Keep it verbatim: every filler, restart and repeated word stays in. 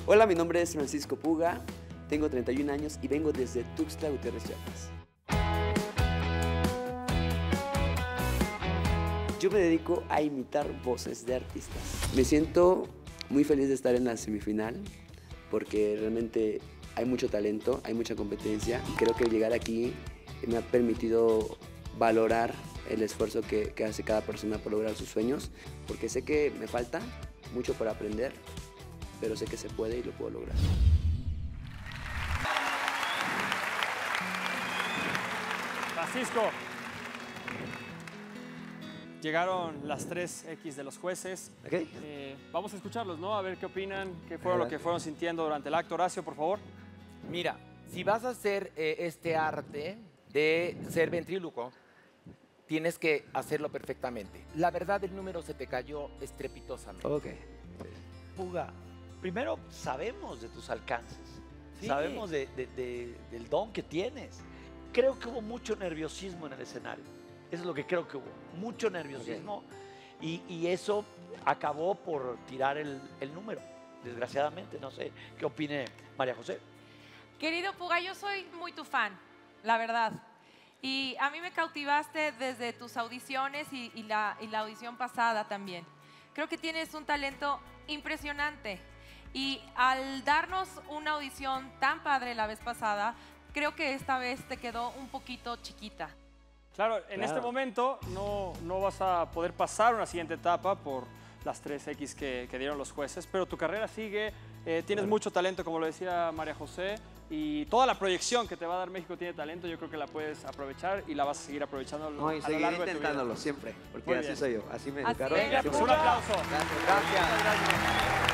Hola, mi nombre es Francisco Puga, tengo treinta y un años y vengo desde Tuxtla Gutiérrez, Chiapas. Yo me dedico a imitar voces de artistas. Me siento muy feliz de estar en la semifinal porque realmente hay mucho talento, hay mucha competencia. Creo que llegar aquí me ha permitido valorar el esfuerzo que, que hace cada persona por lograr sus sueños, porque sé que me falta mucho por aprender, pero sé que se puede y lo puedo lograr. Francisco, llegaron las tres X de los jueces. Okay. Eh, vamos a escucharlos, ¿no? A ver qué opinan, qué fue lo que fueron sintiendo durante el acto. Horacio, por favor. Mira, si vas a hacer eh, este arte de ser ventrílocuo, tienes que hacerlo perfectamente. La verdad, el número se te cayó estrepitosamente. Ok. Puga, primero sabemos de tus alcances, Sí. sabemos de, de, de, del don que tienes. Creo que hubo mucho nerviosismo en el escenario. Eso es lo que creo que hubo. Mucho nerviosismo. Okay. Y, y eso acabó por tirar el, el número, desgraciadamente. No sé qué opine María José. Querido Puga, yo soy muy tu fan, la verdad. Y a mí me cautivaste desde tus audiciones y, y, la, y la audición pasada también. Creo que tienes un talento impresionante. Y al darnos una audición tan padre la vez pasada, creo que esta vez te quedó un poquito chiquita. Claro, en Claro. este momento no, no vas a poder pasar una siguiente etapa por las tres X que, que dieron los jueces, pero tu carrera sigue, eh, tienes claro. mucho talento, como lo decía María José, y toda la proyección que te va a dar México tiene talento, yo creo que la puedes aprovechar y la vas a seguir aprovechando No, y a lo largo de tu vida. intentándolo siempre, porque Muy así bien. soy yo, así me Así educaron. es. Venga, pues un aplauso. Gracias. Gracias.